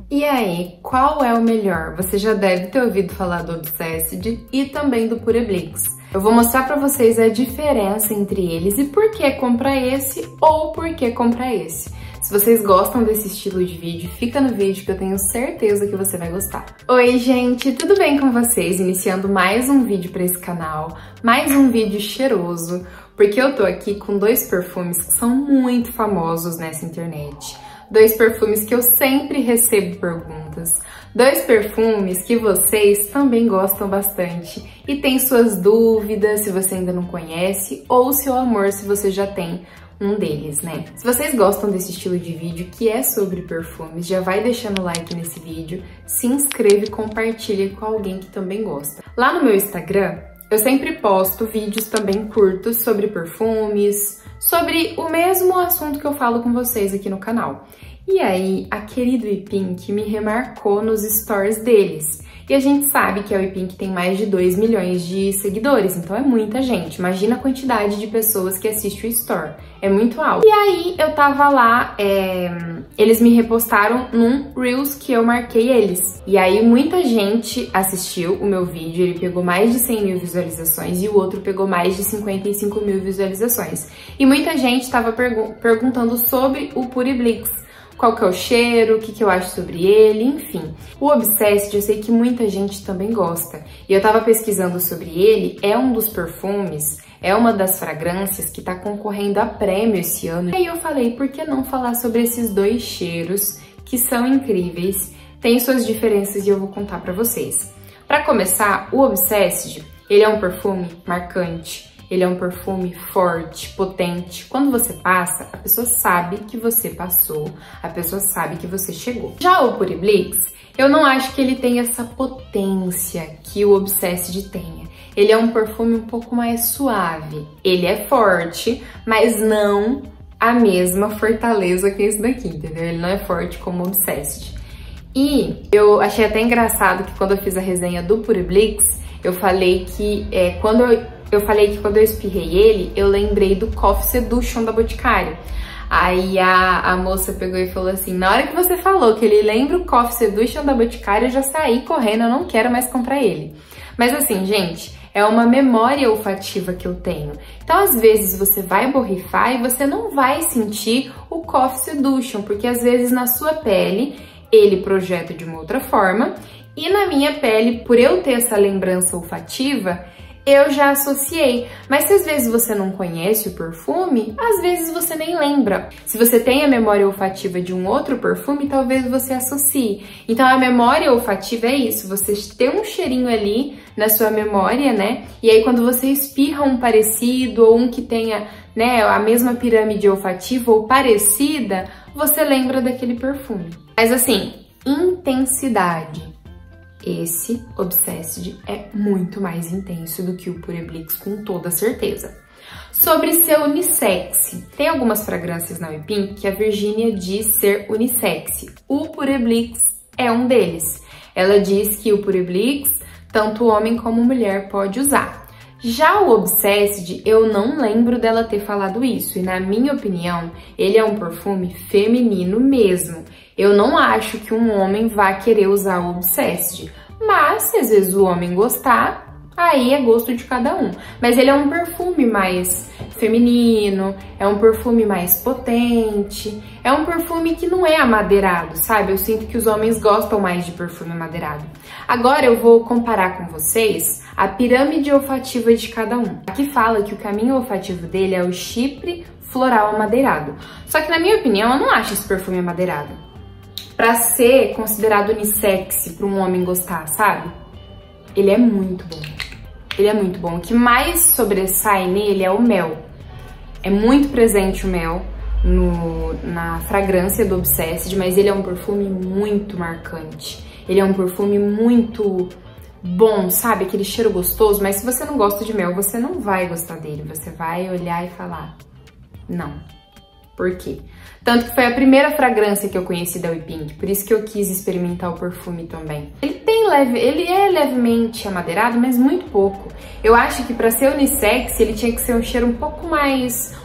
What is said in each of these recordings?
E aí, qual é o melhor? Você já deve ter ouvido falar do Obsessed e também do Pureblix. Eu vou mostrar pra vocês a diferença entre eles e por que comprar esse ou por que comprar esse. Se vocês gostam desse estilo de vídeo, fica no vídeo que eu tenho certeza que você vai gostar. Oi gente, tudo bem com vocês? Iniciando mais um vídeo para esse canal, mais um vídeo cheiroso, porque eu tô aqui com dois perfumes que são muito famosos nessa internet. Dois perfumes que eu sempre recebo perguntas. Dois perfumes que vocês também gostam bastante e tem suas dúvidas se você ainda não conhece ou seu amor se você já tem um deles, né? Se vocês gostam desse estilo de vídeo que é sobre perfumes, já vai deixando o like nesse vídeo, se inscreve e compartilha com alguém que também gosta. Lá no meu Instagram, eu sempre posto vídeos também curtos sobre perfumes, sobre o mesmo assunto que eu falo com vocês aqui no canal. E aí, a querida Weepink me remarcou nos stories deles. E a gente sabe que a Weepink tem mais de 2 milhões de seguidores, então é muita gente. Imagina a quantidade de pessoas que assiste o store. É muito alto. E aí, eu tava lá, eles me repostaram num Reels que eu marquei eles. E aí, muita gente assistiu o meu vídeo, ele pegou mais de 100 mil visualizações e o outro pegou mais de 55 mil visualizações. E muita gente tava perguntando sobre o Pureblix. Qual que é o cheiro, o que eu acho sobre ele, enfim. O Obsessed eu sei que muita gente também gosta. E eu tava pesquisando sobre ele, é um dos perfumes, é uma das fragrâncias que tá concorrendo a prêmio esse ano. E aí eu falei, por que não falar sobre esses dois cheiros que são incríveis, tem suas diferenças e eu vou contar pra vocês. Pra começar, o Obsessed, ele é um perfume marcante. Ele é um perfume forte, potente. Quando você passa, a pessoa sabe que você passou, a pessoa sabe que você chegou. Já o Pureblix, eu não acho que ele tenha essa potência que o Obsessed tenha. Ele é um perfume um pouco mais suave. Ele é forte, mas não a mesma fortaleza que esse daqui, entendeu? Ele não é forte como o Obsessed. E eu achei até engraçado que quando eu fiz a resenha do Pureblix, eu falei que quando eu espirrei ele, eu lembrei do Coffee Seduction da Boticário. Aí a moça pegou e falou assim, na hora que você falou que ele lembra o Coffee Seduction da Boticário, eu já saí correndo, eu não quero mais comprar ele. Mas assim, gente, é uma memória olfativa que eu tenho. Então, às vezes, você vai borrifar e você não vai sentir o Coffee Seduction, porque às vezes na sua pele ele projeta de uma outra forma e na minha pele, por eu ter essa lembrança olfativa, eu já associei. Mas se às vezes você não conhece o perfume, às vezes você nem lembra. Se você tem a memória olfativa de um outro perfume, talvez você associe. Então a memória olfativa é isso, você tem um cheirinho ali na sua memória, né? E aí quando você espirra um parecido ou um que tenha, né, a mesma pirâmide olfativa ou parecida, você lembra daquele perfume. Mas assim, intensidade. Esse Obsessed é muito mais intenso do que o Pureblix, com toda certeza. Sobre ser unissex, tem algumas fragrâncias na Weepink que a Virginia diz ser unissex. O Pureblix é um deles. Ela diz que o Pureblix, tanto homem como mulher pode usar. Já o Obsessed, eu não lembro dela ter falado isso, e na minha opinião, ele é um perfume feminino mesmo. Eu não acho que um homem vá querer usar o Obsessed, mas se às vezes o homem gostar, aí é gosto de cada um. Mas ele é um perfume mais feminino, é um perfume mais potente, é um perfume que não é amadeirado, sabe? Eu sinto que os homens gostam mais de perfume amadeirado. Agora eu vou comparar com vocês a pirâmide olfativa de cada um. Aqui fala que o caminho olfativo dele é o chipre floral amadeirado. Só que na minha opinião, eu não acho esse perfume amadeirado. Pra ser considerado unissex, pra um homem gostar, sabe? Ele é muito bom. Ele é muito bom. O que mais sobressai nele é o mel. É muito presente o mel na fragrância do Obsessed, mas ele é um perfume muito marcante. Ele é um perfume muito bom, sabe? Aquele cheiro gostoso, mas se você não gosta de mel, você não vai gostar dele. Você vai olhar e falar, não. Por quê? Tanto que foi a primeira fragrância que eu conheci da Weepink, por isso que eu quis experimentar o perfume também. Ele é levemente amadeirado, mas muito pouco. Eu acho que para ser unissex, ele tinha que ser um cheiro um pouco mais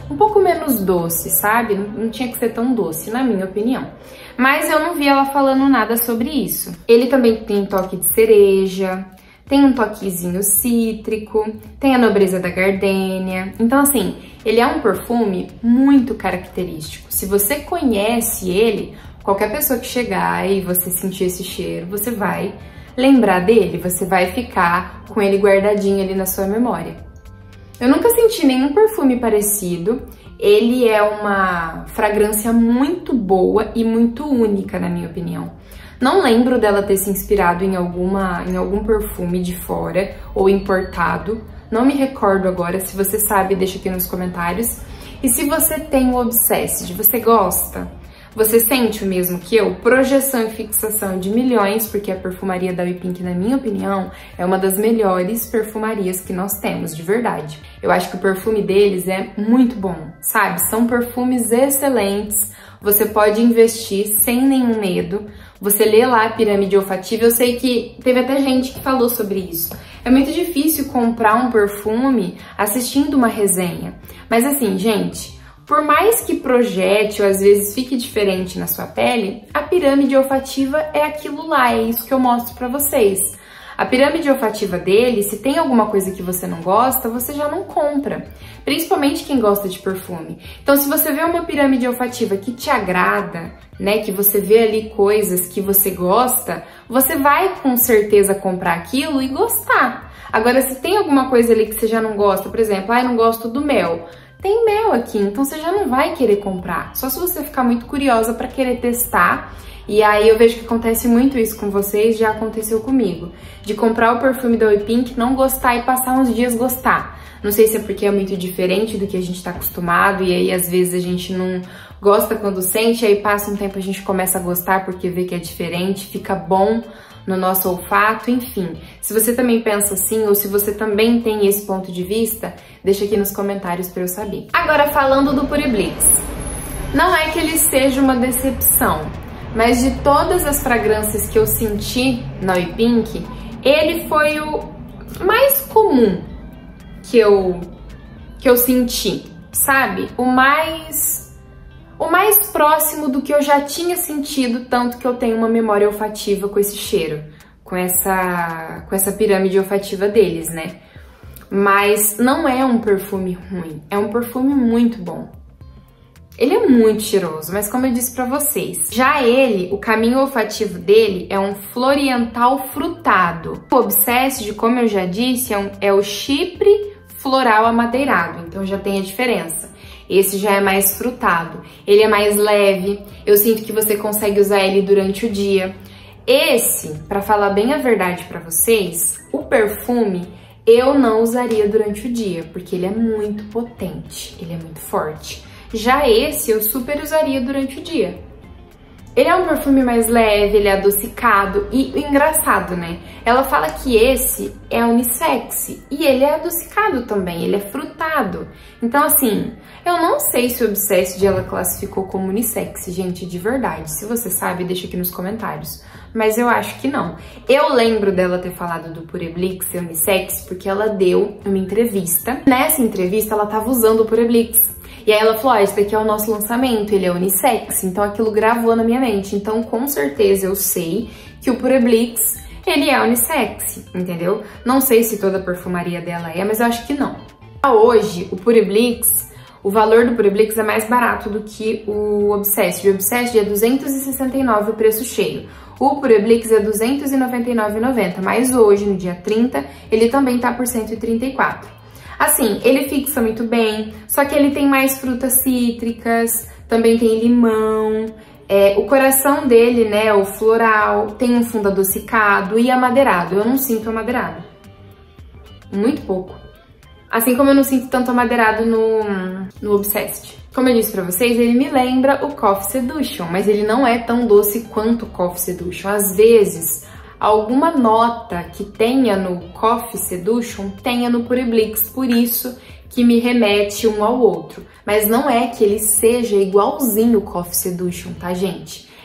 um pouco menos doce, sabe? Não tinha que ser tão doce, na minha opinião. Mas eu não vi ela falando nada sobre isso. Ele também tem toque de cereja, tem um toquezinho cítrico, tem a nobreza da gardênia. Então, assim, ele é um perfume muito característico. Se você conhece ele, qualquer pessoa que chegar e você sentir esse cheiro, você vai lembrar dele, você vai ficar com ele guardadinho ali na sua memória. Eu nunca senti nenhum perfume parecido. Ele é uma fragrância muito boa e muito única, na minha opinião. Não lembro dela ter se inspirado em algum perfume de fora ou importado. Não me recordo agora. Se você sabe, deixa aqui nos comentários. E se você tem o Obsessed, você gosta? Você sente o mesmo que eu? Projeção e fixação de milhões, porque a perfumaria da We Pink, na minha opinião, é uma das melhores perfumarias que nós temos, de verdade. Eu acho que o perfume deles é muito bom, sabe? São perfumes excelentes, você pode investir sem nenhum medo. Você lê lá a pirâmide olfativa, eu sei que teve até gente que falou sobre isso. É muito difícil comprar um perfume assistindo uma resenha. Mas assim, gente, por mais que projete ou às vezes fique diferente na sua pele, a pirâmide olfativa é aquilo lá, é isso que eu mostro pra vocês. A pirâmide olfativa dele, se tem alguma coisa que você não gosta, você já não compra. Principalmente quem gosta de perfume. Então, se você vê uma pirâmide olfativa que te agrada, né, que você vê ali coisas que você gosta, você vai com certeza comprar aquilo e gostar. Agora, se tem alguma coisa ali que você já não gosta, por exemplo, eu não gosto do mel. Tem mel aqui, então você já não vai querer comprar. Só se você ficar muito curiosa para querer testar. E aí eu vejo que acontece muito isso com vocês, já aconteceu comigo. De comprar o perfume da We Pink, não gostar e passar uns dias gostar. Não sei se é porque é muito diferente do que a gente tá acostumado e aí às vezes a gente não gosta quando sente, aí passa um tempo a gente começa a gostar porque vê que é diferente, fica bom no nosso olfato, enfim. Se você também pensa assim ou se você também tem esse ponto de vista, deixa aqui nos comentários pra eu saber. Agora falando do Puriblix. Não é que ele seja uma decepção, mas de todas as fragrâncias que eu senti na We Pink, ele foi o mais comum que eu senti, sabe? O mais próximo do que eu já tinha sentido, tanto que eu tenho uma memória olfativa com esse cheiro, com essa pirâmide olfativa deles, né? Mas não é um perfume ruim, é um perfume muito bom. Ele é muito cheiroso, mas como eu disse pra vocês, já ele, o caminho olfativo dele é um floriental frutado. O Obsessed, como eu já disse, é o chipre floral amadeirado, então já tem a diferença. Esse já é mais frutado, ele é mais leve, eu sinto que você consegue usar ele durante o dia. Esse, pra falar bem a verdade pra vocês, o perfume eu não usaria durante o dia, porque ele é muito potente, ele é muito forte. Já esse eu super usaria durante o dia. Ele é um perfume mais leve, ele é adocicado e engraçado, né? Ela fala que esse é unissex e ele é adocicado também, ele é frutado. Então assim, eu não sei se o Obsessed ela classificou como unissex, gente, de verdade. Se você sabe, deixa aqui nos comentários. Mas eu acho que não. Eu lembro dela ter falado do Puriblix ser unissex porque ela deu uma entrevista. Nessa entrevista ela tava usando o Puriblix. E aí ela falou, esse daqui é o nosso lançamento, ele é unissex, então aquilo gravou na minha mente. Então, com certeza, eu sei que o Puriblix, ele é unissex, entendeu? Não sei se toda a perfumaria dela é, mas eu acho que não. Hoje, o Puriblix, o valor do Puriblix é mais barato do que o Obsessed. O Obsessed é R$269 o preço cheio. O Puriblix é R$299,90, mas hoje, no dia 30, ele também tá por R$134. Assim, ele fixa muito bem, só que ele tem mais frutas cítricas, também tem limão, o coração dele, né, o floral, tem um fundo adocicado e amadeirado. Eu não sinto amadeirado, muito pouco. Assim como eu não sinto tanto amadeirado no Obsessed. Como eu disse pra vocês, ele me lembra o Coffee Seduction, mas ele não é tão doce quanto o Coffee Seduction. Às vezes, alguma nota que tenha no Coffee Seduction tenha no Puriblix, por isso que me remete um ao outro. Mas não é que ele seja igualzinho o Coffee Seduction, tá, gente?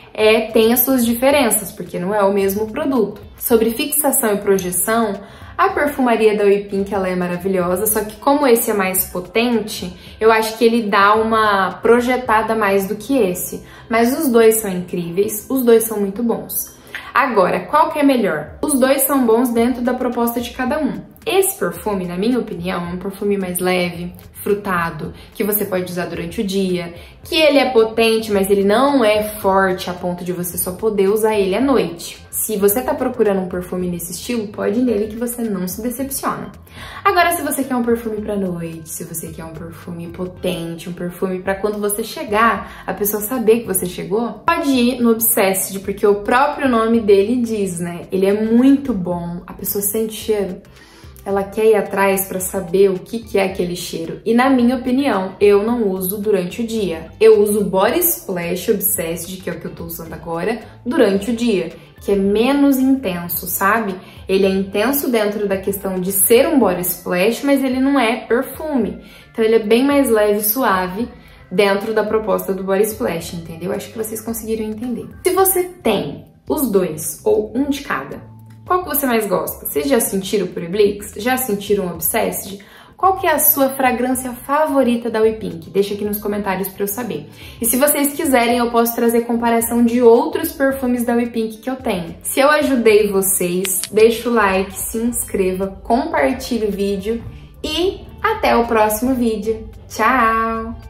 tem as suas diferenças, porque não é o mesmo produto. Sobre fixação e projeção, a perfumaria da We Pink ela é maravilhosa, só que como esse é mais potente, eu acho que ele dá uma projetada mais do que esse. Mas os dois são incríveis, os dois são muito bons. Agora, qual que é melhor? Os dois são bons dentro da proposta de cada um. Esse perfume, na minha opinião, é um perfume mais leve, frutado, que você pode usar durante o dia, que ele é potente, mas ele não é forte a ponto de você só poder usar ele à noite. Se você tá procurando um perfume nesse estilo, pode ir nele que você não se decepciona. Agora, se você quer um perfume pra noite, se você quer um perfume potente, um perfume pra quando você chegar, a pessoa saber que você chegou, pode ir no Obsessed, porque o próprio nome dele diz, né? Ele é muito bom, a pessoa sente cheiro, ela quer ir atrás pra saber o que é aquele cheiro. E na minha opinião, eu não uso durante o dia. Eu uso o Body Splash Obsessed, que é o que eu tô usando agora, durante o dia, que é menos intenso, sabe? Ele é intenso dentro da questão de ser um body splash, mas ele não é perfume. Então ele é bem mais leve e suave dentro da proposta do body splash, entendeu? Acho que vocês conseguiram entender. Se você tem os dois ou um de cada, qual que você mais gosta? Vocês já sentiram o Pureblix? Já sentiram o Obsessed? Qual que é a sua fragrância favorita da We Pink? Deixa aqui nos comentários para eu saber. E se vocês quiserem, eu posso trazer comparação de outros perfumes da We Pink que eu tenho. Se eu ajudei vocês, deixa o like, se inscreva, compartilhe o vídeo e até o próximo vídeo. Tchau!